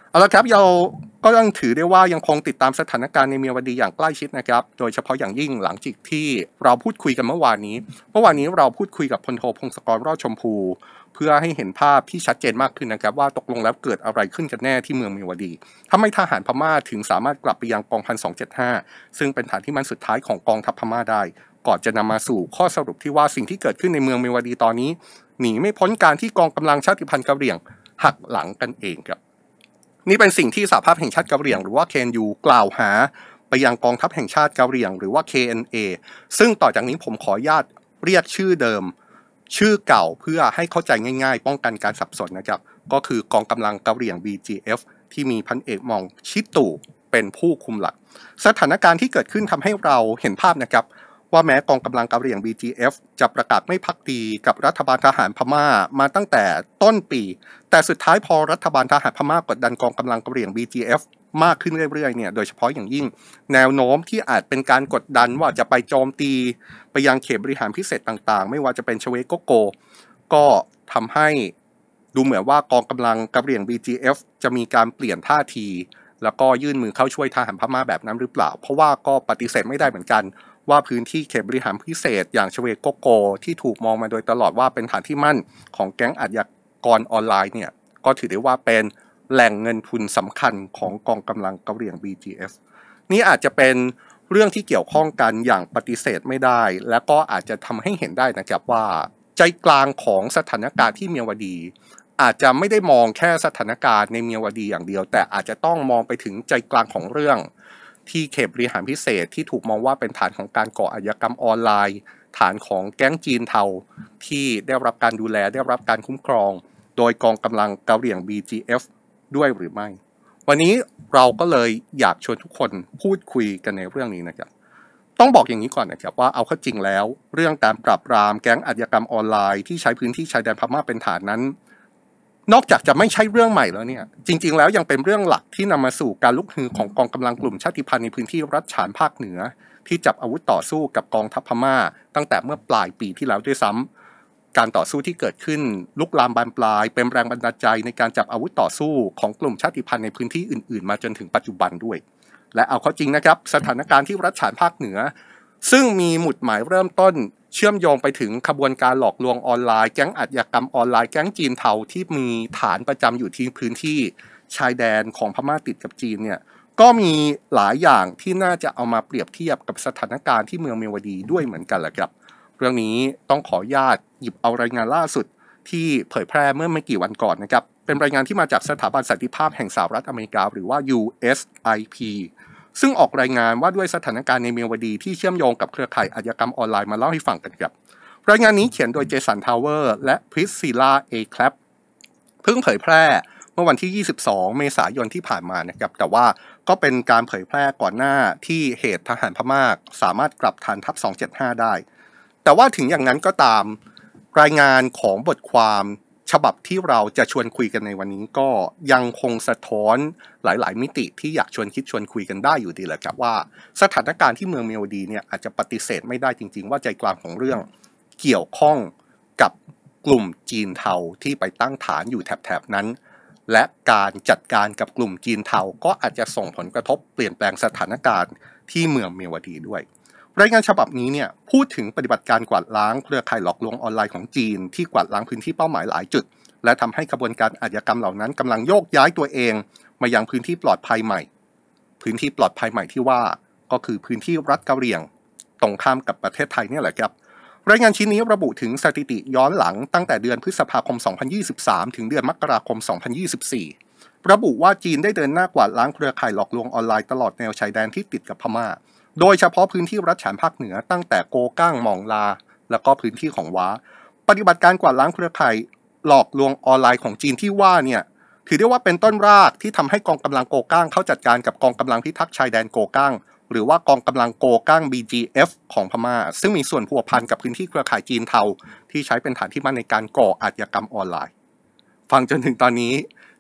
เอาละครับเราก็ต้องถือได้ว่ายังคงติดตามสถานการณ์ในเมียวดีอย่างใกล้ชิดนะครับโดยเฉพาะอย่างยิ่งหลังจากที่เราพูดคุยกันเมื่อวานนี้เราพูดคุยกับพลโทพงศกรรอดชมพูเพื่อให้เห็นภาพที่ชัดเจนมากขึ้นนะครับว่าตกลงแล้วเกิดอะไรขึ้นกันแน่ที่เมืองเมียวดีทำไมทหารพม่าถึงสามารถกลับไปยังกองพัน275ซึ่งเป็นฐานที่มั่นสุดท้ายของกองทัพพม่าได้ก่อนจะนำมาสู่ข้อสรุปที่ว่าสิ่งที่เกิดขึ้นในเมืองเมียวดีตอนนี้หนีไม่พ้นการที่กองกำลังชาติพันธุ์กะเหรี่ยงหักหลังกันเองครับนี่เป็นสิ่งที่สหภาพแห่งชาติกะเหรี่ยงหรือว่า KNU กล่าวหาไปยังกองทัพแห่งชาติกะเหรี่ยงหรือว่า KNA ซึ่งต่อจากนี้ผมขออนุญาตเรียกชื่อเดิมชื่อเก่าเพื่อให้เข้าใจง่ายๆป้องกันการสับสนนะครับก็คือกองกำลังกะเหรี่ยง BGF ที่มีพันเอกมองชิตู่เป็นผู้คุมหลักสถานการณ์ที่เกิดขึ้นทำให้เราเห็นภาพนะครับว่าแม้กองกำลังกะเหรี่ยง BGF จะประกาศไม่ภักดีกับรัฐบาลทหารพม่ามาตั้งแต่ต้นปีแต่สุดท้ายพอรัฐบาลทหารพม่ากดดันกองกำลังกะเหรี่ยง BGF มากขึ้นเรื่อยๆเนี่ยโดยเฉพาะอย่างยิ่งแนวโน้มที่อาจเป็นการกดดันว่าจะไปโจมตีไปยังเขตบริหารพิเศษต่างๆไม่ว่าจะเป็นชเวโกโกก็ทำให้ดูเหมือนว่ากองกำลังกะเหรี่ยง BGF จะมีการเปลี่ยนท่าทีแล้วก็ยื่นมือเข้าช่วยทหารพม่าแบบนั้นหรือเปล่าเพราะว่าก็ปฏิเสธไม่ได้เหมือนกันว่าพื้นที่เขตบริหารพิเศษอย่างชเวโกโกที่ถูกมองมาโดยตลอดว่าเป็นฐานที่มั่นของแก๊งอาชญากรออนไลน์เนี่ยก็ถือได้ว่าเป็นแหล่งเงินทุนสำคัญของกองกำลังกะเหรี่ยง BGF นี่อาจจะเป็นเรื่องที่เกี่ยวข้องกันอย่างปฏิเสธไม่ได้และก็อาจจะทำให้เห็นได้นะครับว่าใจกลางของสถานการณ์ที่เมียวดีอาจจะไม่ได้มองแค่สถานการณ์ในเมียวดีอย่างเดียวแต่อาจจะต้องมองไปถึงใจกลางของเรื่องที่เขตบริหารพิเศษที่ถูกมองว่าเป็นฐานของการก่ออาชญากรรมออนไลน์ฐานของแก๊งจีนเทาที่ได้รับการดูแลได้รับการคุ้มครองโดยกองกำลังกะเหรี่ยง BGF ด้วยหรือไม่วันนี้เราก็เลยอยากชวนทุกคนพูดคุยกันในเรื่องนี้นะครับต้องบอกอย่างนี้ก่อนนะครับว่าเอาเข้าจริงแล้วเรื่องการปราบปรามแก๊งอาชญากรรมออนไลน์ที่ใช้พื้นที่ชายแดนพม่าเป็นฐานนั้นนอกจากจะไม่ใช่เรื่องใหม่แล้วเนี่ยจริงๆแล้วยังเป็นเรื่องหลักที่นำมาสู่การลุกฮือของกองกำลังกลุ่มชาติพันธุ์ในพื้นที่รัฐฉานภาคเหนือที่จับอาวุธต่อสู้กับกองทัพพม่าตั้งแต่เมื่อปลายปีที่แล้วด้วยซ้ำการต่อสู้ที่เกิดขึ้นลุกลามบานปลายเป็นแรงบันดาลใจในการจับอาวุธต่อสู้ของกลุ่มชาติพันธุ์ในพื้นที่อื่นๆมาจนถึงปัจจุบันด้วยและเอาเข้าจริงนะครับสถานการณ์ที่รัฐฉานภาคเหนือซึ่งมีหมุดหมายเริ่มต้นเชื่อมโยงไปถึงขบวนการหลอกลวงออนไลน์แก๊งอาชญากรรมออนไลน์แก๊งจีนเทาที่มีฐานประจำอยู่ที่พื้นที่ชายแดนของพม่าติดกับจีนเนี่ยก็มีหลายอย่างที่น่าจะเอามาเปรียบเทียบกับสถานการณ์ที่เมืองเมียวดีด้วยเหมือนกันแหละครับเรื่องนี้ต้องขออนุญาตหยิบเอารายงานล่าสุดที่เผยแพร่เมื่อไม่กี่วันก่อนนะครับเป็นรายงานที่มาจากสถาบันสันติภาพแห่งสหรัฐอเมริกาหรือว่า USIPซึ่งออกรายงานว่าด้วยสถานการณ์ในเมียวดีที่เชื่อมโยงกับเครือข่ายอาชญากรรมออนไลน์มาเล่าให้ฟังกันครับรายงานนี้เขียนโดยเจสันทาวเวอร์และพริสซิล่าเอแคลปเพิ่งเผยแพร่เมื่อวันที่ 22 เมษายนที่ผ่านมานะครับแต่ว่าก็เป็นการเผยแพร่ก่อนหน้าที่เหตุทหารพม่าสามารถกลับฐานทัพ275ได้แต่ว่าถึงอย่างนั้นก็ตามรายงานของบทความฉบับที่เราจะชวนคุยกันในวันนี้ก็ยังคงสะท้อนหลายๆมิติที่อยากชวนคิดชวนคุยกันได้อยู่ดีแหละครับว่าสถานการณ์ที่เมืองเมียวดีเนี่ยอาจจะปฏิเสธไม่ได้จริงๆว่าใจกลางของเรื่องเกี่ยวข้องกับกลุ่มจีนเทาที่ไปตั้งฐานอยู่แถบๆนั้นและการจัดการกับกลุ่มจีนเทาก็อาจจะส่งผลกระทบเปลี่ยนแปลงสถานการณ์ที่เมืองเมียวดีด้วยรายงานฉบับนี้เนี่ยพูดถึงปฏิบัติการกวาดล้างเครือข่ายหลอกลวงออนไลน์ของจีนที่กวาดล้างพื้นที่เป้าหมายหลายจุดและทำให้กระบวนการอาชญากรรมเหล่านั้นกำลังโยกย้ายตัวเองมายังพื้นที่ปลอดภัยใหม่พื้นที่ปลอดภัยใหม่ที่ว่าก็คือพื้นที่รัฐกะเหรี่ยงตรงข้ามกับประเทศไทยนี่แหละครับรายงานชิ้นนี้ระบุถึงสถิติย้อนหลังตั้งแต่เดือนพฤษภาคม 2023 ถึงเดือนมกราคม 2024 ระบุว่าจีนได้เดินหน้ากวาดล้างเครือข่ายหลอกลวงออนไลน์ตลอดแนวชายแดนที่ติดกับพม่าโดยเฉพาะพื้นที่รัฐฉานภาคเหนือตั้งแต่โกก้างหม่องลาแล้วก็พื้นที่ของว้าปฏิบัติการกวาดล้างเครือข่ายหลอกลวงออนไลน์ของจีนที่ว่าเนี่ยถือได้ว่าเป็นต้นรากที่ทำให้กองกำลังโกก้างเข้าจัดการกับกองกำลังพิทักษ์ชายแดนโกก้างหรือว่ากองกำลังโกก้าง BGF ของพม่าซึ่งมีส่วนพัวพันกับพื้นที่เครือข่ายจีนเทาที่ใช้เป็นฐานที่มั่นในการก่ออาชญากรรมออนไลน์ฟังจนถึงตอนนี้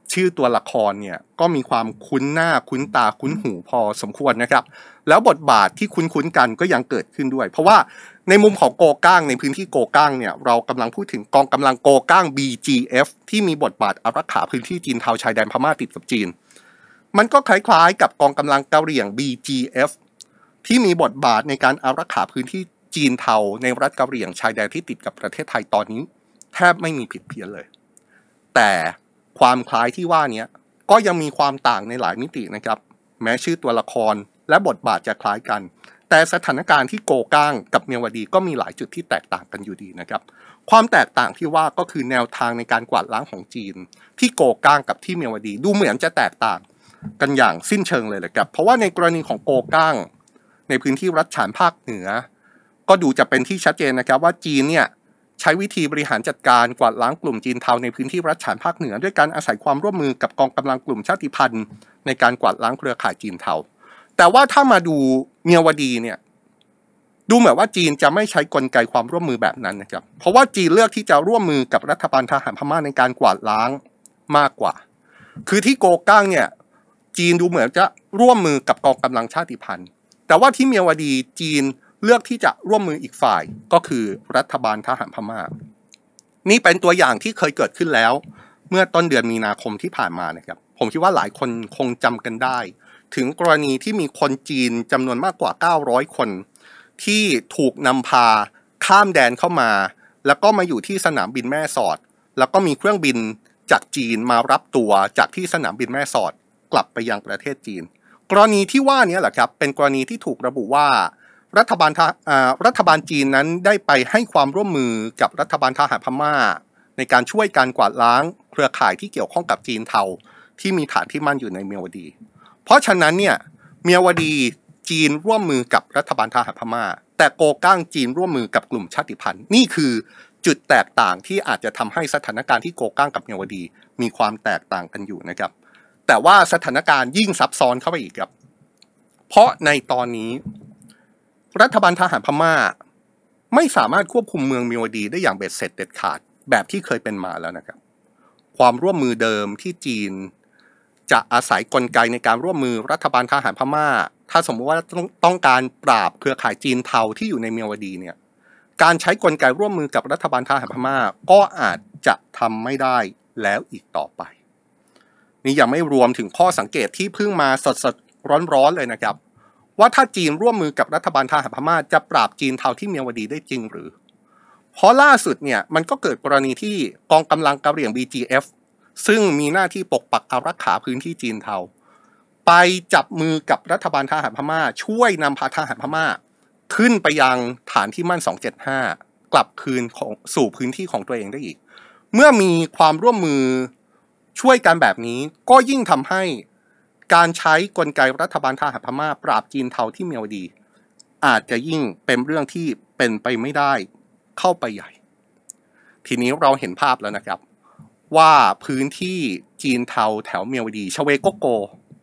ชื่อตัวละครเนี่ยก็มีความคุ้นหน้าคุ้นตาคุ้นหูพอสมควรนะครับแล้วบทบาทที่คุ้นกันก็ยังเกิดขึ้นด้วยเพราะว่าในมุมของโกก้างในพื้นที่โกก้างเนี่ยเรากำลังพูดถึงกองกำลังโกก้าง BGF ที่มีบทบาทอารักขาพื้นที่จีนเทาชายแดนพม่าติดกับจีนมันก็คล้ายๆกับกองกำลังกะเหรี่ยง BGF ที่มีบทบาทในการอารักขาพื้นที่จีนเทาในรัฐกะเหรี่ยงชายแดนที่ติดกับประเทศไทยตอนนี้แทบไม่มีผิดเพี้ยนเลยแต่ความคล้ายที่ว่านี้ก็ยังมีความต่างในหลายมิตินะครับแม้ชื่อตัวละครและบทบาทจะคล้ายกันแต่สถานการณ์ที่โกก้างกับเมียวดีก็มีหลายจุดที่แตกต่างกันอยู่ดีนะครับความแตกต่างที่ว่าก็คือแนวทางในการกวาดล้างของจีนที่โกก้างกับที่เมียวดีดูเหมือนจะแตกต่างกันอย่างสิ้นเชิงเลยแหละครับเพราะว่าในกรณีของโกก้างในพื้นที่รัฐฉานภาคเหนือก็ดูจะเป็นที่ชัดเจนนะครับว่าจีนเนี่ยใช้วิธีบริหารจัดการกวาดล้างกลุ่มจีนเทาในพื้นที่รัฐฉานภาคเหนือด้วยการอาศัยความร่วมมือกับกองกำลังกลุ่มชาติพันธุ์ในการกวาดล้างเครือข่ายจีนเทาแต่ว่าถ้ามาดูเมียวดีเนี่ยดูเหมือนว่าจีนจะไม่ใช้กลไกความร่วมมือแบบนั้นนะครับเพราะว่าจีนเลือกที่จะร่วมมือกับรัฐบาลทหารพม่าในการกวาดล้างมากกว่าคือที่โกก้างเนี่ยจีนดูเหมือนจะร่วมมือกับกองกำลังชาติพันธุ์แต่ว่าที่เมียวดีจีนเลือกที่จะร่วมมืออีกฝ่ายก็คือรัฐบาลทหารพม่านี่เป็นตัวอย่างที่เคยเกิดขึ้นแล้วเมื่อต้นเดือนมีนาคมที่ผ่านมานะครับผมคิดว่าหลายคนคงจำกันได้ถึงกรณีที่มีคนจีนจำนวนมากกว่า900คนที่ถูกนำพาข้ามแดนเข้ามาแล้วก็มาอยู่ที่สนามบินแม่สอดแล้วก็มีเครื่องบินจากจีนมารับตัวจากที่สนามบินแม่สอดกลับไปยังประเทศจีนกรณีที่ว่านี้แหละครับเป็นกรณีที่ถูกระบุว่ารัฐบาลจีนนั้นได้ไปให้ความร่วมมือกับรัฐบาลทหารพม่าในการช่วยการกวาดล้างเครือข่ายที่เกี่ยวข้องกับจีนเทาที่มีฐานที่มั่นอยู่ในเมียวดีเพราะฉะนั้นเนี่ยเมียวดีจีนร่วมมือกับรัฐบาลทหารพม่าแต่โกก้างจีนร่วมมือกับกลุ่มชาติพันธุ์นี่คือจุดแตกต่างที่อาจจะทำให้สถานการณ์ที่โกก้างกับเมียวดีมีความแตกต่างกันอยู่นะครับแต่ว่าสถานการณ์ยิ่งซับซ้อนเข้าไปอีกครับเพราะในตอนนี้รัฐบาลทหารพม่าไม่สามารถควบคุมเมืองเมียวดีได้อย่างเบ็ดเสร็จเด็ดขาดแบบที่เคยเป็นมาแล้วนะครับความร่วมมือเดิมที่จีนจะอาศัยกลไกในการร่วมมือรัฐบาลทหารพม่าถ้าสมมติว่าต้องการปราบเครือข่ายจีนเทาที่อยู่ในเมียวดีเนี่ยการใช้กลไกร่วมมือกับรัฐบาลทหารพม่าก็อาจจะทำไม่ได้แล้วอีกต่อไปนี่ยังไม่รวมถึงข้อสังเกตที่เพิ่งมาสดๆร้อนๆเลยนะครับว่าถ้าจีนร่วมมือกับรัฐบาลทหารพม่าจะปราบจีนเทาที่เมียวดีได้จริงหรือเพราะล่าสุดเนี่ยมันก็เกิดกรณีที่กองกำลังกะเหรี่ยง BGF ซึ่งมีหน้าที่ปกปักอารักขาพื้นที่จีนเทาไปจับมือกับรัฐบาลทหารพม่าช่วยนำพาทหารพม่าขึ้นไปยังฐานที่มั่น275กลับคืนของสู่พื้นที่ของตัวเองได้อีกเมื่อมีความร่วมมือช่วยกันแบบนี้ก็ยิ่งทำให้การใช้กลไกรัฐบาลทหารพม่าปราบจีนเทาที่เมียวดีอาจจะยิ่งเป็นเรื่องที่เป็นไปไม่ได้เข้าไปใหญ่ทีนี้เราเห็นภาพแล้วนะครับว่าพื้นที่จีนเทาแถวเมียวดีชเวโกโก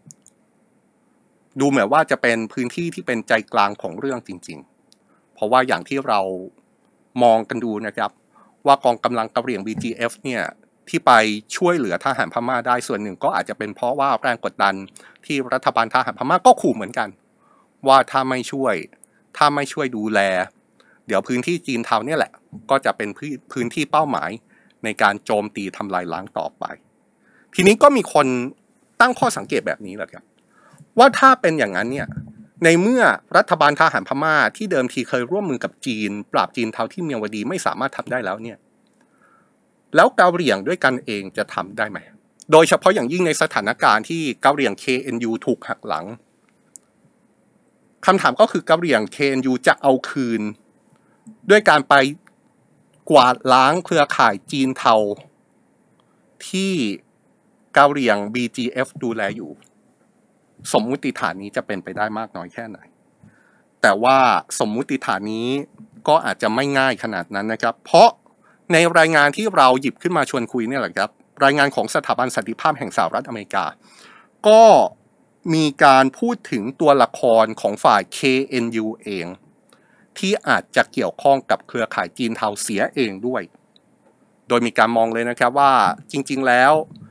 ดูเหมือนว่าจะเป็นพื้นที่ที่เป็นใจกลางของเรื่องจริงๆเพราะว่าอย่างที่เรามองกันดูนะครับว่ากองกำลังกะเหรี่ยง BGF เนี่ยที่ไปช่วยเหลือทหารพม่าได้ส่วนหนึ่งก็อาจจะเป็นเพราะว่าแรงกดดันที่รัฐบาลทหารพม่าก็ขู่เหมือนกันว่าถ้าไม่ช่วยดูแลเดี๋ยวพื้นที่จีนเทาเนี่ยแหละก็จะเป็นพื้นที่เป้าหมายในการโจมตีทำลายล้างต่อไปทีนี้ก็มีคนตั้งข้อสังเกตแบบนี้แหละครับว่าถ้าเป็นอย่างนั้นเนี่ยในเมื่อรัฐบาลทหารพม่าที่เดิมทีเคยร่วมมือกับจีนปราบจีนเทาที่เมียวดีไม่สามารถทำได้แล้วเนี่ยแล้วกะเหรี่ยงด้วยกันเองจะทำได้ไหมโดยเฉพาะอย่างยิ่งในสถานการณ์ที่กะเหรี่ยง KNU ถูกหักหลังคำถามก็คือกะเหรี่ยง KNU จะเอาคืนด้วยการไปกวาดล้างเครือข่ายจีนเทาที่กะเหรี่ยง BGF ดูแลอยู่สมมุติฐานนี้จะเป็นไปได้มากน้อยแค่ไหนแต่ว่าสมมุติฐานนี้ก็อาจจะไม่ง่ายขนาดนั้นนะครับเพราะในรายงานที่เราหยิบขึ้นมาชวนคุยเนี่ยแหละครับรายงานของสถาบันสันติภาพแห่งสหรัฐอเมริกาก็มีการพูดถึงตัวละครของฝ่าย KNU เองที่อาจจะเกี่ยวข้องกับเครือข่ายจีนเทาเสียเองด้วยโดยมีการมองเลยนะครับว่าจริงๆแล้ว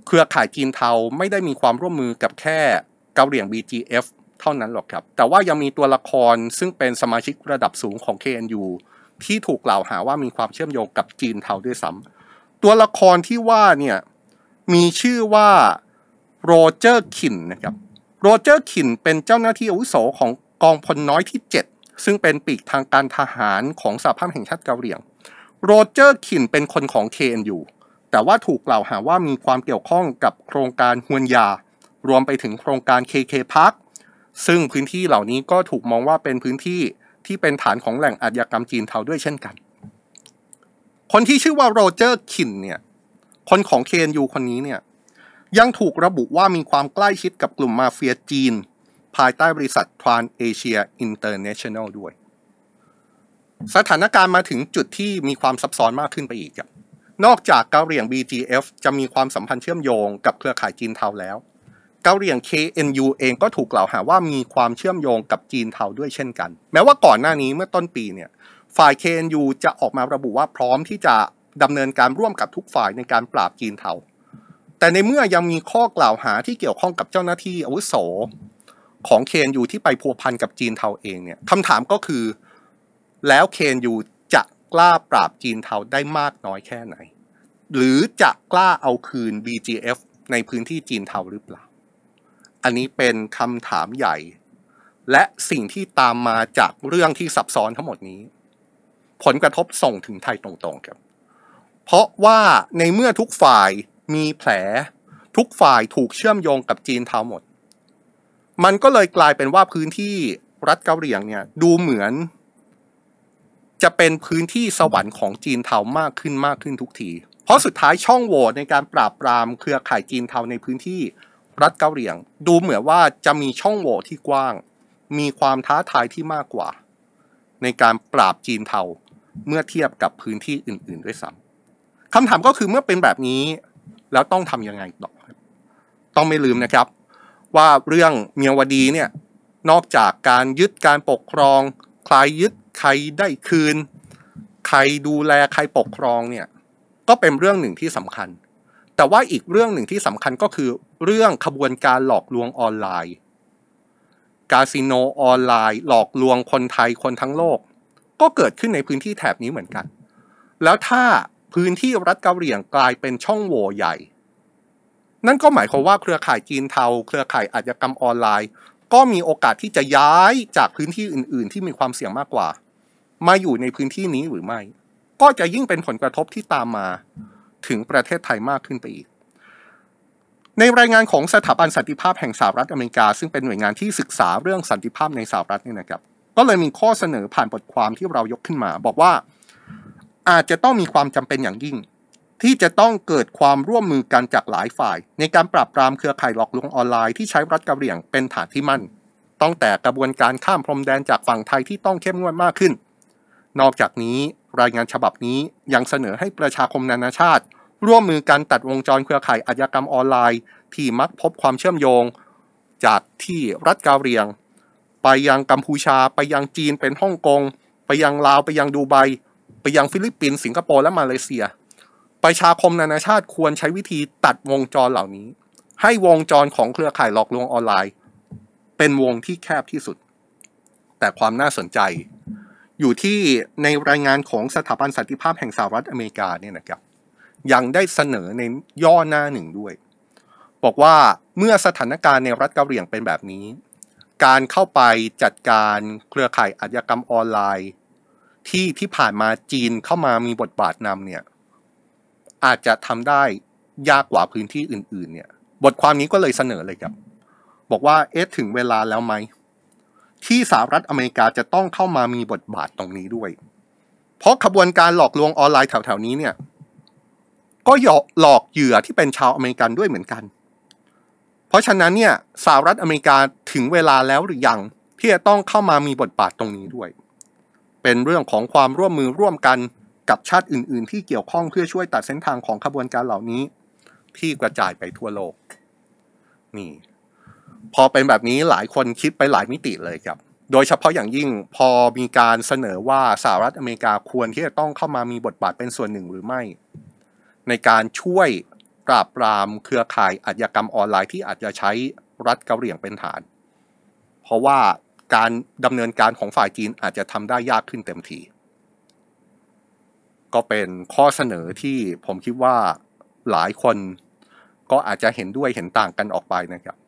เครือข่ายจีนเทาไม่ได้มีความร่วมมือกับแค่เกาเหรี่ยง BGF เท่านั้นหรอกครับแต่ว่ายังมีตัวละครซึ่งเป็นสมาชิกระดับสูงของ KNU ที่ถูกกล่าวหาว่ามีความเชื่อมโยงกับจีนเทาด้วยซ้ำตัวละครที่ว่าเนี่ยมีชื่อว่าโรเจอร์คินนะครับโรเจอร์คินเป็นเจ้าหน้าที่อาวุโสของกองพลน้อยที่7ซึ่งเป็นปีกทางการทหารของสหภาพแห่งชาติเกาเหรี่ยงโรเจอร์คินเป็นคนของ KNU แต่ว่าถูกกล่าวหาว่ามีความเกี่ยวข้องกับโครงการฮวนยารวมไปถึงโครงการ KK Park ซึ่งพื้นที่เหล่านี้ก็ถูกมองว่าเป็นพื้นที่ที่เป็นฐานของแหล่งอาชญากรรมจีนเทาด้วยเช่นกันคนที่ชื่อว่าโรเจอร์คินเนี่ยคนของ KNU คนนี้เนี่ยยังถูกระบุว่ามีความใกล้ชิดกับกลุ่มมาเฟียจีนภายใต้บริษัท Trans Asia International ด้วยสถานการณ์มาถึงจุดที่มีความซับซ้อนมากขึ้นไปอีกครับนอกจากเกาเหรี่ยง BGF จะมีความสัมพันธ์เชื่อมโยงกับเครือข่ายจีนเทาแล้วเกาเหรี่ยง KNU เองก็ถูกกล่าวหาว่ามีความเชื่อมโยงกับจีนเทาด้วยเช่นกันแม้ว่าก่อนหน้านี้เมื่อต้นปีเนี่ยฝ่าย KNU จะออกมาระบุว่าพร้อมที่จะดำเนินการร่วมกับทุกฝ่ายในการปราบจีนเทาแต่ในเมื่อยังมีข้อกล่าวหาที่เกี่ยวข้องกับเจ้าหน้าที่อาวุโสของ KNU ที่ไปพัวพันกับจีนเทาเองเนี่ยคำถามก็คือแล้ว KNU จะกล้าปราบจีนเทาได้มากน้อยแค่ไหนหรือจะกล้าเอาคืน BGF ในพื้นที่จีนเทาหรือเปล่าอันนี้เป็นคำถามใหญ่และสิ่งที่ตามมาจากเรื่องที่ซับซ้อนทั้งหมดนี้ผลกระทบส่งถึงไทยตรงๆครับเพราะว่าในเมื่อทุกฝ่ายมีแผลทุกฝ่ายถูกเชื่อมโยงกับจีนเทาหมดมันก็เลยกลายเป็นว่าพื้นที่รัฐเกาเหรี่ยงเนี่ยดูเหมือนจะเป็นพื้นที่สวรรค์ของจีนเทามากขึ้นทุกทีเพราะสุดท้ายช่องโหว่ในการปราบปรามเครือข่ายจีนเทาในพื้นที่รัฐเกาเหรี่ยงดูเหมือนว่าจะมีช่องโหว่ที่กว้างมีความท้าทายที่มากกว่าในการปราบจีนเทาเมื่อเทียบกับพื้นที่อื่นๆด้วยซ้ำคำถามก็คือเมื่อเป็นแบบนี้แล้วต้องทำยังไงต่อต้องไม่ลืมนะครับว่าเรื่องเมียวดีเนี่ยนอกจากการยึดการปกครองใครยึดใครได้คืนใครดูแลใครปกครองเนี่ยก็เป็นเรื่องหนึ่งที่สำคัญแต่ว่าอีกเรื่องหนึ่งที่สำคัญก็คือเรื่องขบวนการหลอกลวงออนไลน์คาสิโนออนไลน์หลอกลวงคนไทยคนทั้งโลกก็เกิดขึ้นในพื้นที่แถบนี้เหมือนกันแล้วถ้าพื้นที่รัฐเกาเหรี่ยงกลายเป็นช่องโหว่ใหญ่นั่นก็หมายความว่าเครือข่ายจีนเทาเครือข่ายอาชญากรรมออนไลน์ก็มีโอกาสที่จะย้ายจากพื้นที่อื่นๆที่มีความเสี่ยงมากกว่ามาอยู่ในพื้นที่นี้หรือไม่ก็จะยิ่งเป็นผลกระทบที่ตามมาถึงประเทศไทยมากขึ้นไปอีกในรายงานของสถาบันสันติภาพแห่งสหรัฐอเมริกาซึ่งเป็นหน่วยงานที่ศึกษาเรื่องสันติภาพในสหรัฐนี่นะครับก็เลยมีข้อเสนอผ่านบทความที่เรายกขึ้นมาบอกว่าอาจจะต้องมีความจำเป็นอย่างยิ่งที่จะต้องเกิดความร่วมมือกันจากหลายฝ่ายในการปราบปรามเครือข่ายหลอกลวงออนไลน์ที่ใช้รัฐกะเหรี่ยงเป็นฐานที่มั่นตั้งแต่กระบวนการข้ามพรมแดนจากฝั่งไทยที่ต้องเข้มงวดมากขึ้นนอกจากนี้รายงานฉบับนี้ยังเสนอให้ประชาคมนานาชาติร่วมมือกันตัดวงจรเครือข่ายอาชญากรรมออนไลน์ที่มักพบความเชื่อมโยงจากที่รัฐกะเหรี่ยงไปยังกัมพูชาไปยังจีนเป็นฮ่องกงไปยังลาวไปยังดูไบไปยังฟิลิปปินส์สิงคโปร์และมาเลเซียประชาคมนานาชาติควรใช้วิธีตัดวงจรเหล่านี้ให้วงจรของเครือข่ายหลอกลวงออนไลน์เป็นวงที่แคบที่สุดแต่ความน่าสนใจอยู่ที่ในรายงานของสถาบันสันติภาพแห่งสหรัฐอเมริกาเนี่ยนะครับยังได้เสนอในย่อหน้าหนึ่งด้วยบอกว่าเมื่อสถานการณ์ในรัฐกะเหรี่ยงเป็นแบบนี้การเข้าไปจัดการเครือข่ายอาชญากรรมออนไลน์ที่ผ่านมาจีนเข้ามามีบทบาทนำเนี่ยอาจจะทำได้ยากกว่าพื้นที่อื่นๆเนี่ยบทความนี้ก็เลยเสนอเลยครับบอกว่าถึงเวลาแล้วไหมที่สหรัฐอเมริกาจะต้องเข้ามามีบทบาทตรงนี้ด้วยเพราะขบวนการหลอกลวงออนไลน์แถวๆนี้เนี่ยก็หลอกเหยื่อที่เป็นชาวอเมริกันด้วยเหมือนกันเพราะฉะนั้นเนี่ยสหรัฐอเมริกาถึงเวลาแล้วหรือยังที่จะต้องเข้ามามีบทบาทตรงนี้ด้วยเป็นเรื่องของความร่วมมือร่วมกันกับชาติอื่นๆที่เกี่ยวข้องเพื่อช่วยตัดเส้นทางของขบวนการเหล่านี้ที่กระจายไปทั่วโลกนี่พอเป็นแบบนี้หลายคนคิดไปหลายมิติเลยครับโดยเฉพาะอย่างยิ่งพอมีการเสนอว่าสหรัฐอเมริกาควรที่จะต้องเข้ามามีบทบาทเป็นส่วนหนึ่งหรือไม่ในการช่วยปราบปรามเครือข่ายอาชญากรรมออนไลน์ที่อาจจะใช้รัฐกะเหรี่ยงเป็นฐานเพราะว่าการดำเนินการของฝ่ายจีนอาจจะทำได้ยากขึ้นเต็มทีก็เป็นข้อเสนอที่ผมคิดว่าหลายคนก็อาจจะเห็นด้วยเห็นต่างกันออกไปนะครับ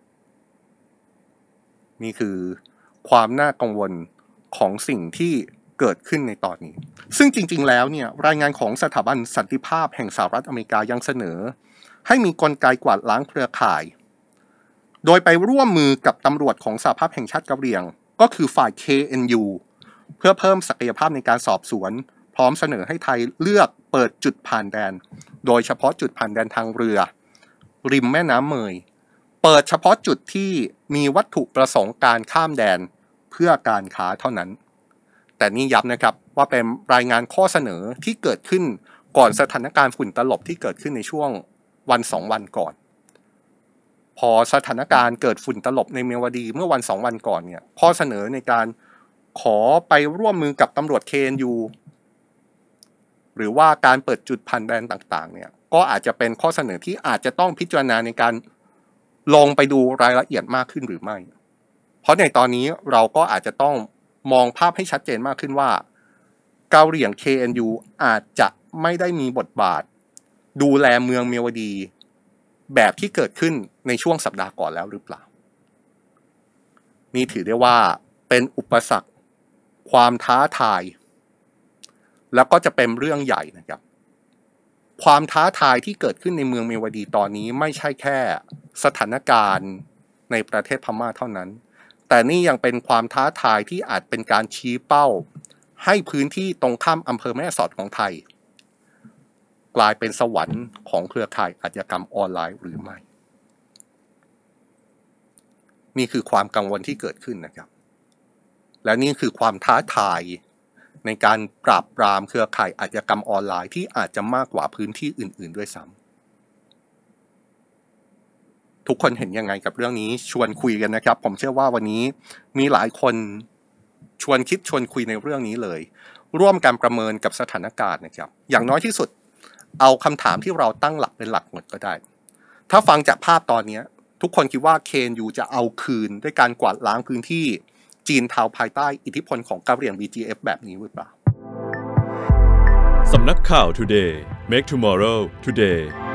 นี่คือความน่ากังวลของสิ่งที่เกิดขึ้นในตอนนี้ซึ่งจริงๆแล้วเนี่ยรายงานของสถาบันสันติภาพแห่งสหรัฐอเมริกายังเสนอให้มีกลไกกวาดล้างเครือข่ายโดยไปร่วมมือกับตำรวจของสหภาพแห่งชาติกะเหรี่ยงก็คือฝ่าย KNU เพื่อเพิ่มศักยภาพในการสอบสวนพร้อมเสนอให้ไทยเลือกเปิดจุดผ่านแดนโดยเฉพาะจุดผ่านแดนทางเรือริมแม่น้ำเมยเปิดเฉพาะจุดที่มีวัตถุประสงค์การข้ามแดนเพื่อการค้าเท่านั้นแต่นี่ย้ำนะครับว่าเป็นรายงานข้อเสนอที่เกิดขึ้นก่อนสถานการณ์ฝุ่นตลบที่เกิดขึ้นในช่วงวัน2 วันก่อนพอสถานการณ์เกิดฝุ่นตลบในเมียวดีเมื่อวัน2 วันก่อนเนี่ยข้อเสนอในการขอไปร่วมมือกับตำรวจ KNU หรือว่าการเปิดจุดผ่านแดนต่างๆเนี่ยก็อาจจะเป็นข้อเสนอที่อาจจะต้องพิจารณาในการลงไปดูรายละเอียดมากขึ้นหรือไม่เพราะในตอนนี้เราก็อาจจะต้องมองภาพให้ชัดเจนมากขึ้นว่าเกาเหรี่ยง KNU อาจจะไม่ได้มีบทบาทดูแลเมืองเมียวดีแบบที่เกิดขึ้นในช่วงสัปดาห์ก่อนแล้วหรือเปล่านี่ถือได้ว่าเป็นอุปสรรคความท้าทายแล้วก็จะเป็นเรื่องใหญ่นะครับความท้าทายที่เกิดขึ้นในเมืองเมียวดีตอนนี้ไม่ใช่แค่สถานการณ์ในประเทศพม่าเท่านั้นแต่นี่ยังเป็นความท้าทายที่อาจเป็นการชี้เป้าให้พื้นที่ตรงข้ามอำเภอแม่สอดของไทยกลายเป็นสวรรค์ของเครือข่ายอาชญากรรมออนไลน์หรือไม่นี่คือความกังวลที่เกิดขึ้นนะครับและนี่คือความท้าทายในการปราบปรามเครือข่ายอาชญากรรมออนไลน์ที่อาจจะมากกว่าพื้นที่อื่นๆด้วยซ้ำทุกคนเห็นยังไงกับเรื่องนี้ชวนคุยกันนะครับผมเชื่อว่าวันนี้มีหลายคนชวนคิดชวนคุยในเรื่องนี้เลยร่วมกันประเมินกับสถานการณ์นะครับอย่างน้อยที่สุดเอาคำถามที่เราตั้งหลักเป็นหลักหมดก็ได้ถ้าฟังจากภาพตอนนี้ทุกคนคิดว่า KNU จะเอาคืนด้วยการกวาดล้างพื้นที่จีนเทาภายใต้อิทธิพลของกะเหรี่ยง BGF แบบนี้หรือเปล่าสำนักข่าว Today Make Tomorrow Today